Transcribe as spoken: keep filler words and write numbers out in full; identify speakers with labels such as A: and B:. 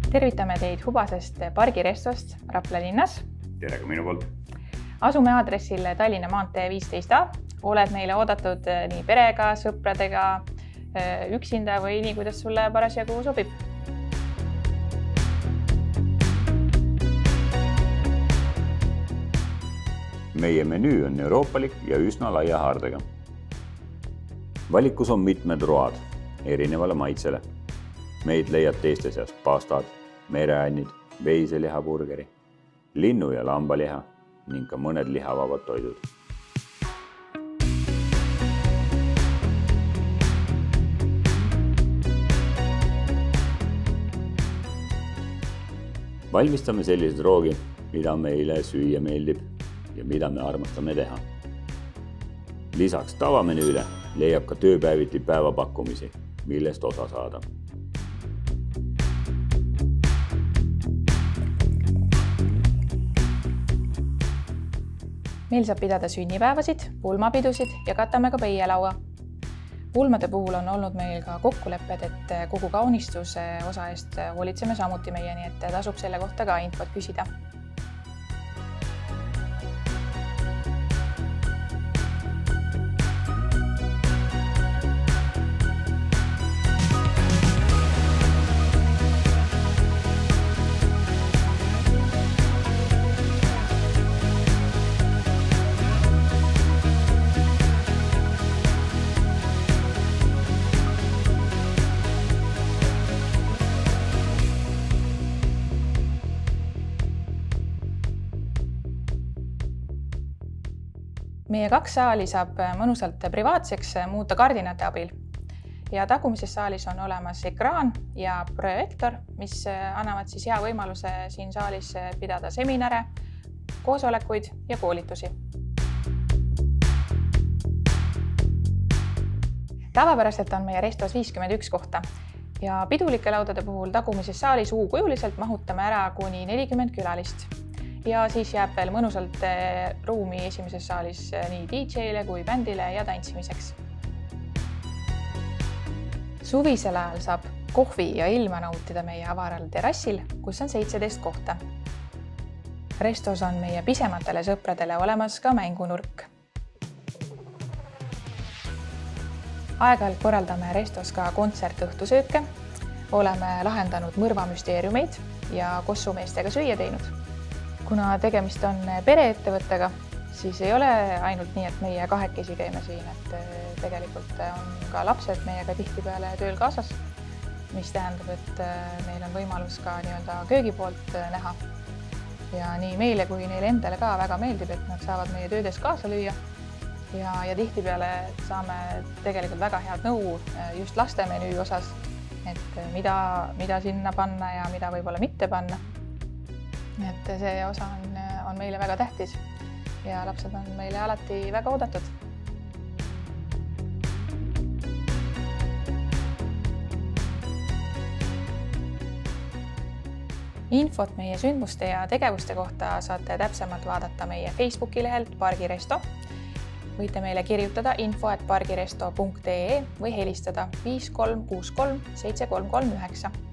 A: Tervitame teid Hubasest pargirestost Rapla linnas.
B: Tere ka minu poolt.
A: Asume aadressil Tallinna maantee viisteist A. Oled meile oodatud nii perega, sõpradega, üksinda või nii, kuidas sulle parasjagu sobib.
B: Meie menüü on euroopalik ja üsna laia haardega. Valikus on mitmed road erinevale maitsele. Meid leiad teiste seast pastad, mereännid, veiselihaburgeri, linnu- ja lambaliha ning ka mõned lihavabad toidud. Valmistame sellised roogi, mida meile süüa meeldib ja mida me armastame teha. Lisaks tavamenüüle leiab ka tööpäeviti päevapakkumisi, millest osa saada.
A: Meil saab pidada sünnipäevasid, pulmapidusid ja katame ka peielaua. Pulmade puhul on olnud meil ka kokkulepped, et kogu kaunistuse osa eest hoolitseme samuti meie, nii et tasub selle kohta ka infot küsida. Meie kaks saali saab mõnusalt privaatseks muuta kardinate abil ja tagumises saalis on olemas ekraan ja projektor, mis annavad siis hea võimaluse siin saalis pidada seminare, koosolekuid ja koolitusi. Tavapäraselt on meie restos viiskümmend üks kohta ja pidulike laudade puhul tagumises saalis uukujuliselt mahutame ära kuni nelikümmend külalist. Ja siis jääb veel mõnusalt ruumi esimeses saalis nii D J-le kui bändile ja tantsimiseks. Suvisel ajal saab kohvi ja ilma nautida meie avaral terrassil, kus on seitseteist kohta. Restos on meie pisematele sõpradele olemas ka mängunurk. Aeg-ajalt korraldame restos ka kontsertõhtusööke. Oleme lahendanud mõrvamüsteeriumeid ja kossumeestega süüa teinud. Kuna tegemist on pereettevõttega, siis ei ole ainult nii, et meie kahekesi käime siin, et tegelikult on ka lapsed meiega tihtipeale tööl kaasas, mis tähendab, et meil on võimalus ka nii-öelda köögi poolt näha. Ja nii meile kui neile endale ka väga meeldib, et nad saavad meie töödes kaasa lüüa ja, ja tihtipeale saame tegelikult väga head nõu just laste menüü osas, et mida, mida sinna panna ja mida võib-olla mitte panna. Et see osa on, on meile väga tähtis ja lapsed on meile alati väga oodatud. Infot meie sündmuste ja tegevuste kohta saate täpsemalt vaadata meie Facebooki lehelt Pargiresto. Võite meile kirjutada info at pargiresto punkt ee või helistada viis kolm kuus kolm seitse kolm kolm üheksa.